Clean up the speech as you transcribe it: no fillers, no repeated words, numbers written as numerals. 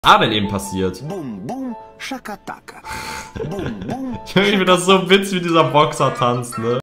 denn eben passiert? Bum, bum, shakataka. Bum, bum, Ich finde das so witzig, wie dieser Boxer tanzt, ne?